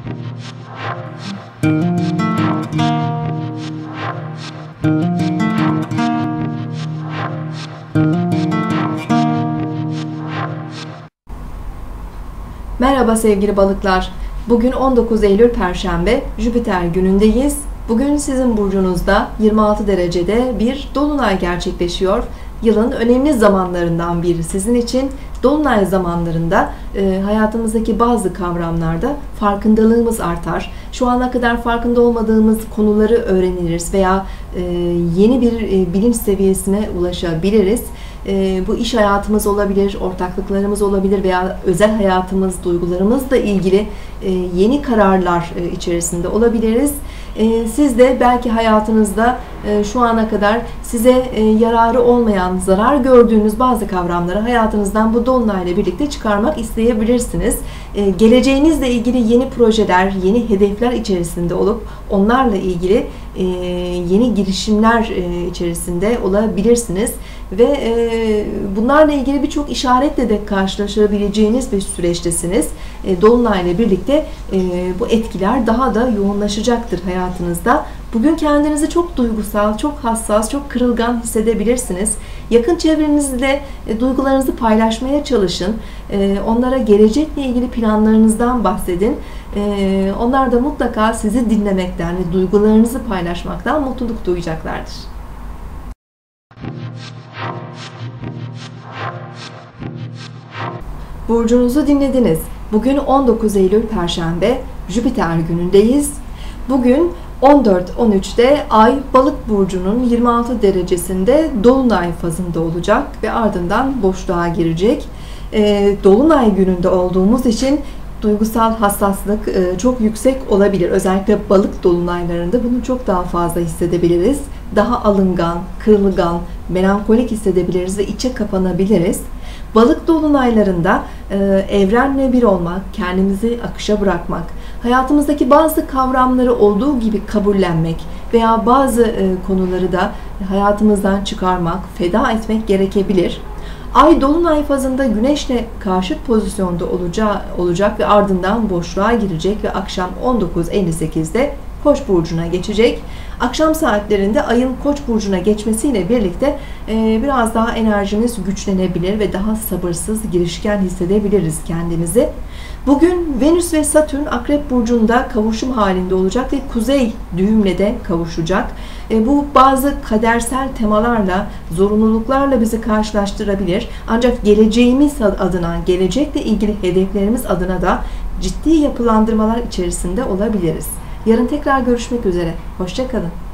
Merhaba sevgili balıklar. Bugün 19 Eylül Perşembe, Jüpiter günündeyiz. Bugün sizin burcunuzda 26 derecede bir dolunay gerçekleşiyor. Yılın önemli zamanlarından biri sizin için. Dolunay zamanlarında hayatımızdaki bazı kavramlarda farkındalığımız artar. Şu ana kadar farkında olmadığımız konuları öğreniriz veya yeni bir bilinç seviyesine ulaşabiliriz. Bu iş hayatımız olabilir, ortaklıklarımız olabilir veya özel hayatımız, duygularımızla ilgili yeni kararlar içerisinde olabiliriz. Siz de belki hayatınızda şu ana kadar size yararı olmayan, zarar gördüğünüz bazı kavramları hayatınızdan bu dolunayla birlikte çıkarmak isteyebilirsiniz. Geleceğinizle ilgili yeni projeler, yeni hedefler içerisinde olup onlarla ilgili yeni girişimler içerisinde olabilirsiniz. Ve bunlarla ilgili birçok işaretle de karşılaşabileceğiniz bir süreçtesiniz. Dolunayla birlikte bu etkiler daha da yoğunlaşacaktır hayatınızda. Bugün kendinizi çok duygusal, çok hassas, çok kırılgan hissedebilirsiniz. Yakın çevrenizle duygularınızı paylaşmaya çalışın. Onlara gelecekle ilgili planlarınızdan bahsedin. Onlar da mutlaka sizi dinlemekten ve duygularınızı paylaşmaktan mutluluk duyacaklardır. Burcunuzu dinlediniz. Bugün 19 Eylül Perşembe, Jüpiter günündeyiz. Bugün 14-13'te Ay Balık burcunun 26 derecesinde Dolunay fazında olacak ve ardından boşluğa girecek. Dolunay gününde olduğumuz için duygusal hassaslık çok yüksek olabilir. Özellikle balık dolunaylarında bunu çok daha fazla hissedebiliriz. Daha alıngan, kırılgan, melankolik hissedebiliriz ve içe kapanabiliriz. Balık dolunaylarında evrenle bir olmak, kendimizi akışa bırakmak, hayatımızdaki bazı kavramları olduğu gibi kabullenmek veya bazı konuları da hayatımızdan çıkarmak, feda etmek gerekebilir. Ay dolunay fazında Güneş'le karşıt pozisyonda olacak ve ardından boşluğa girecek ve akşam 19.58'de Koç burcuna geçecek. Akşam saatlerinde Ay'ın Koç burcuna geçmesiyle birlikte biraz daha enerjimiz güçlenebilir ve daha sabırsız, girişken hissedebiliriz kendimizi. Bugün Venüs ve Satürn Akrep burcunda kavuşum halinde olacak ve Kuzey düğümle de kavuşacak. Bu bazı kadersel temalarla, zorunluluklarla bizi karşılaştırabilir. Ancak geleceğimiz adına, gelecekle ilgili hedeflerimiz adına da ciddi yapılandırmalar içerisinde olabiliriz. Yarın tekrar görüşmek üzere. Hoşça kalın.